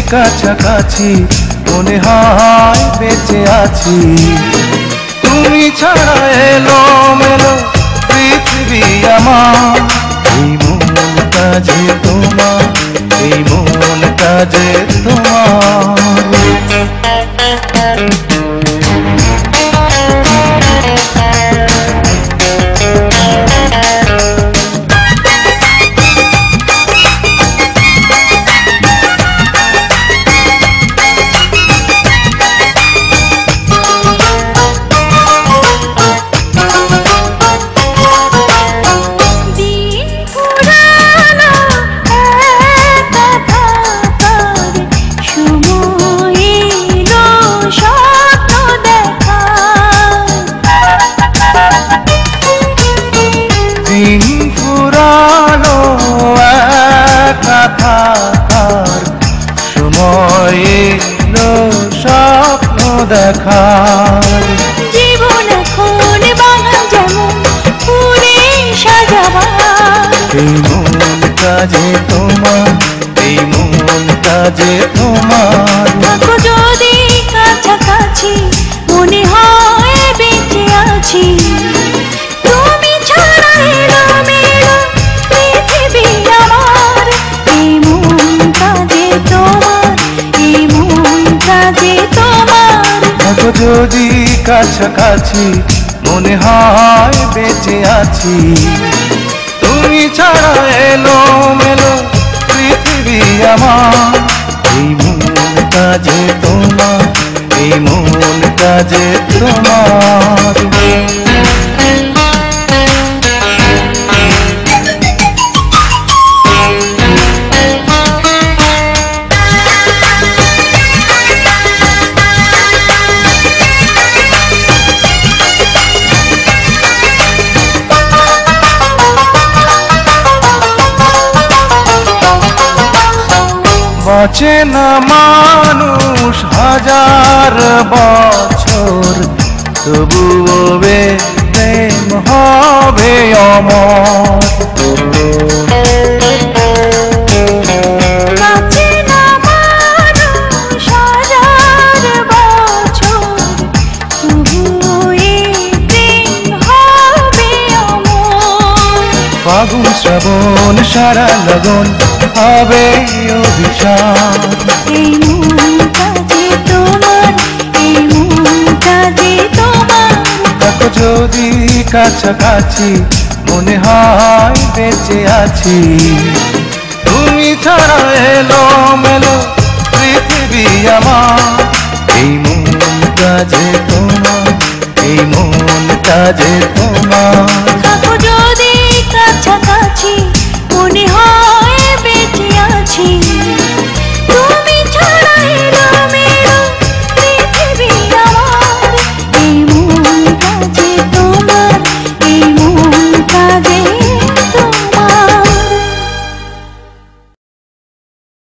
কাছাকাছি মনে হয় বেঁচে আছি। তুমি ছাড়া এলো মেলো পৃথিবী আমার, এই মনটা যে তোমার, এই মনটা যে তোমার। দিন ফুরালো একা থাকার, সময় এলো স্বপ্ন দেখার। জীবন এখন বাঙা যেমন ফুলে সাজাবার, এই মনটা যে তোমার, এই মনটা যে তোমার। থাকো যদি কাছাকাছি মনে হয় বেঁচে আছি। তুমি ছাড়া এলো মেলো পৃথিবী আমার, এই মনটা যে তোমার, এই মনটা যে তোমার। থাকো যদি কাছাকাছি মনে হয় বেঁচে আছি। তুমি ছাড়া এলো মেলো পৃথিবী আমার, এই মনটা যে তোমার, এই মনটা যে তোমার। বাঁচে না মানুষ হাজার বছর, তবুও প্রেম হবে অমর। বাঁচে না মানুষ হাজার বছর, তবুও এই প্রেম হবে অমর। ফাগুন শ্রাবণ সারা লগন হবে অভিশাপ। এই মনটা যে তোমার, এই মনটা যে তোমার। থাকো যদি কাছাকাছি মনে হয় বেঁচে আছি। তুমি ছাড়া এলো মেলো পৃথিবী আমার, এই মনটা যে তোমার, এই মনটা যে